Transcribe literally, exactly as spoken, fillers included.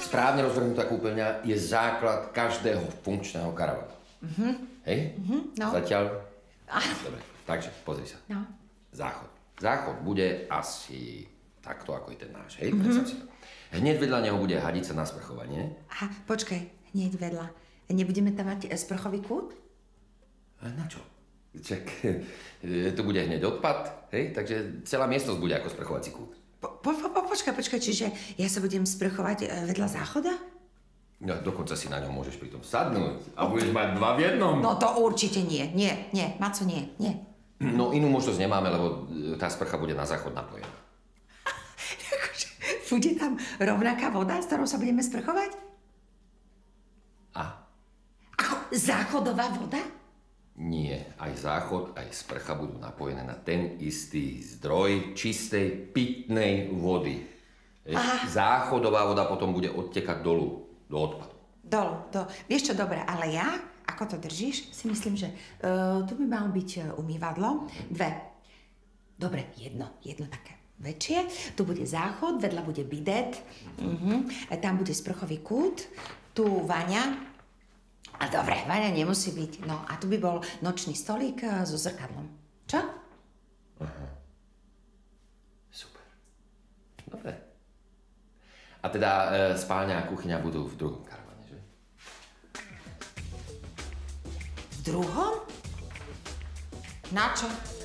správne rozvrhnutá kúpeľňa je základ každého funkčného karavanu. Mhm. Hej? Mhm, no. Zatiaľ? Áno. Dobre, takže pozri sa. No. Záchod. Záchod bude asi takto, ako je ten náš, hej? Predstav si to. Hneď vedľa neho bude hadica na sprchovanie. Aha, počkaj, hneď vedľa. Nebudeme tam mať sprchový kút? A na čo? Čak, tu bude hneď odpad, hej? Takže celá miestnosť bude ako sprchovací kút. Po, po, po, počkaj, počkaj, čiže ja sa budem sprchovať vedľa záchoda? No, dokonca si na ňom môžeš pritom sadnúť a budeš mať dva v jednom. No to určite nie, nie, nie, Maco, nie, nie. No inú možnosť nemáme, lebo tá sprcha bude na záchod napojená. Bude tam rovnaká voda, s ktorou sa budeme sprchovať? A? Ako záchodová voda? Nie, aj záchod, aj sprcha budú napojené na ten istý zdroj čistej pitnej vody. Aha. Záchodová voda potom bude odtekať dolu, do odpadu. Dolu, do... Vieš čo, dobre, ale ja, ako to držíš, si myslím, že uh, tu by malo byť uh, umývadlo. Dve. Dobre, jedno, jedno také väčšie. Tu bude záchod, vedľa bude bidet. Uh-huh. Tam bude sprchový kút. Tu vaňa. A dobre, vaňa nemusí byť. No a tu by bol nočný stolík uh, so zrkadlom. Čo? Aha. Super. Dobre. A teda e, spálňa a kuchyňa budú v druhom karavane, že? V druhom? Na čo?